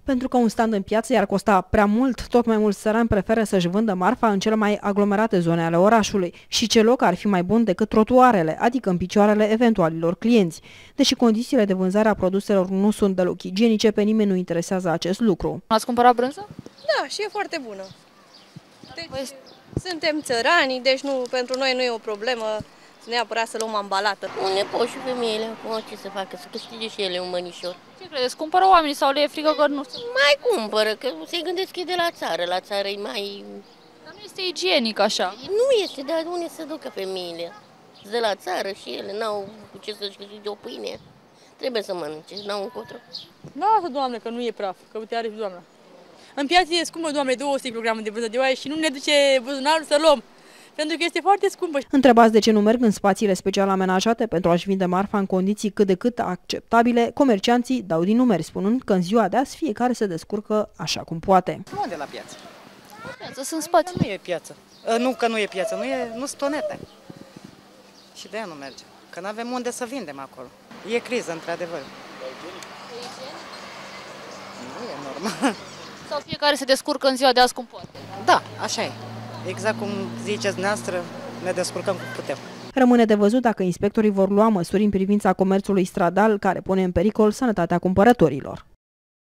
Pentru că un stand în piață i-ar costa prea mult, tot mai mulți țărani preferă să-și vândă marfa în cele mai aglomerate zone ale orașului și ce loc ar fi mai bun decât trotuarele, adică în picioarele eventualilor clienți. Deși condițiile de vânzare a produselor nu sunt deloc igienice, pe nimeni nu interesează acest lucru. Ați cumpărat brânză? Da, și e foarte bună. Deci, suntem țărani, deci pentru noi nu e o problemă neapărat să luăm ambalată. Unde pot și femeile acum ce să facă, să câștige și ele un mănișor. Ce credeți? Cumpără oamenii sau le e frică că nu se... Mai cumpără, că se gândesc că e de la țară. La țară e mai... Dar nu este igienic așa. Nu este, dar unde să ducă femeile? De la țară și ele n-au cu ce să-și câștige o pâine. Trebuie să mănânce, n-au încotro. Lasă, Doamne, că nu e praf, că uite are și Doamna. În piață e scumpă, Doamne, 200 kg de brânză de oaie și nu ne duce buzunarul să luăm. Pentru că este foarte scumpă. Întrebați de ce nu merg în spațiile special amenajate pentru a-și vinde marfa în condiții cât de cât acceptabile, comercianții dau din numeri, spunând că în ziua de azi fiecare se descurcă așa cum poate. Nu de la piață. La piață sunt spații. Nu e piață. Nu că nu e piață, nu sunt tonete. Și de aia nu merge. Că nu avem unde să vindem acolo. E criză, într-adevăr. Nu e normal. Sau fiecare se descurcă în ziua de azi cum poate. Da, așa e. Exact cum ziceți noastră, ne descurcăm cum putem. Rămâne de văzut dacă inspectorii vor lua măsuri în privința comerțului stradal care pune în pericol sănătatea cumpărătorilor.